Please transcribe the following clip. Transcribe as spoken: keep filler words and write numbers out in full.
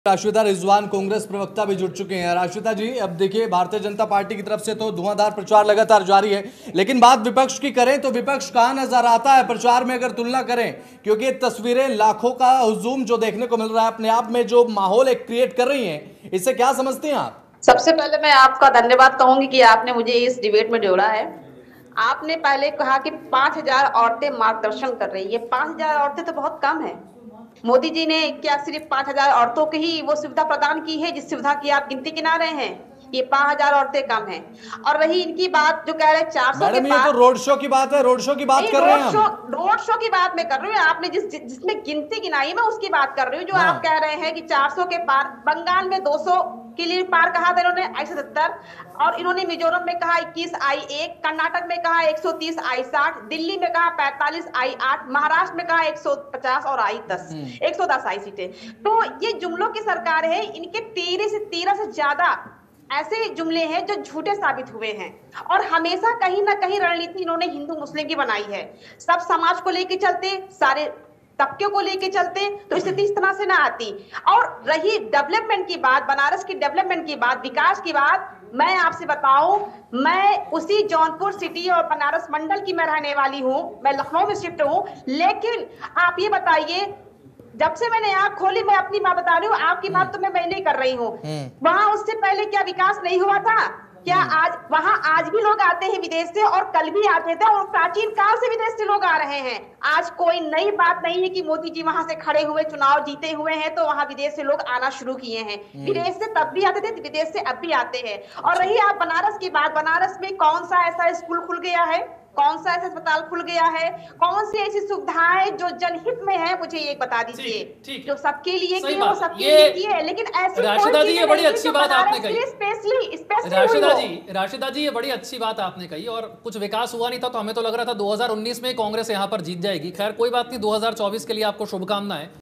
राशिदा रिजवान कांग्रेस प्रवक्ता भी जुड़ चुके हैं। राशिदा जी, अब देखिए भारतीय जनता पार्टी की तरफ से तो धुआंधार प्रचार लगातार जारी है, लेकिन बात विपक्ष की करें तो विपक्ष कहां नजर आता है प्रचार में अगर तुलना करें, क्योंकि ये तस्वीरें लाखों का हुजूम जो देखने को मिल रहा है अपने आप में जो माहौल एक क्रिएट कर रही हैं, इससे क्या समझते हैं आप? सबसे पहले मैं आपका धन्यवाद कहूंगी कि आपने मुझे इस डिबेट में जोड़ा है। आपने पहले कहा कि पांच हजार औरतें मार्गदर्शन कर रही है। पांच हजार औरतें तो बहुत कम है। मोदी जी ने क्या सिर्फ पांच हजार औरतों की ही वो सुविधा प्रदान की है जिस सुविधा की आप गिनती गिना रहे हैं? ये पांच हजार औरतें कम हैं। और रही इनकी बात जो कह रहे हैं चार सौ के मैडम, ये तो रोड शो की बात है, रोड शो की बात कर रहे हैं हम। शो रोड शो की बात मैं कर रही हूँ। आपने जिस जिसमें गिनती गिनाई मैं उसकी बात कर रही हूँ। जो हाँ। आप कह रहे हैं कि चार सौ के पार, बंगाल में दो सौ के लिए पार कहा था इन्होंने एक सौ सत्तर, और इन्होंने मिजोरम में कहा इक्कीस आई एक, कर्नाटक में कहा एक सौ तीस आई साठ, दिल्ली में कहा पैंतालीस आई आठ, महाराष्ट्र में कहा एक सौ पचास और आई दस, एक सौ दस आई सीटें। तो ये जुमलों की सरकार है। इनके तेरह से तेरह से ज्यादा ऐसे जुमले हैं जो झूठे साबित हुए हैं। और हमेशा कहीं ना कहीं रणनीति इन्होंने हिंदू मुस्लिम की बनाई है। सब समाज को लेकर चलते, सारे तबके को लेके चलते तो स्थिति इस तरह से ना आती। और रही डेवलपमेंट की बात, बनारस की डेवलपमेंट की बात, विकास की बात, मैं आपसे बताऊं, मैं उसी जौनपुर सिटी और बनारस मंडल की मैं रहने वाली हूं। मैं लखनऊ में शिफ्ट हूं। लेकिन आप ये बताइए, जब से मैंने आंख खोली, मैं अपनी बात बता रही हूँ, आपकी बात तो मैं पहले ही कर रही हूँ, वहां उससे पहले क्या विकास नहीं हुआ था? क्या आज वहां आज भी लोग आते हैं विदेश से, और कल भी आते थे, और प्राचीन काल से विदेश से लोग आ रहे हैं। आज कोई नई बात नहीं है कि मोदी जी वहां से खड़े हुए चुनाव जीते हुए हैं तो वहां विदेश से लोग आना शुरू किए हैं। विदेश से तब भी आते थे, विदेश से अब भी आते हैं। और रही आप बनारस की बात, बनारस में कौन सा ऐसा स्कूल खुल गया है, कौन सा ऐसा अस्पताल खुल गया है, कौन सी ऐसी सुविधाएं जो जनहित में है, मुझे ये बता दीजिए। जो सबके लिए किए वो सबके लिए किए, लेकिन ऐसी राशिदा जी, ये बड़ी अच्छी बात आपने कही। स्पेशली स्पेशली राशिदा जी राशिदा जी ये बड़ी अच्छी बात आपने कही। और कुछ विकास हुआ नहीं था तो हमें तो लग रहा था दो हज़ार उन्नीस में कांग्रेस यहां पर जीत जाएगी। खैर कोई बात नहीं, दो हज़ार चौबीस के लिए आपको शुभकामनाएं।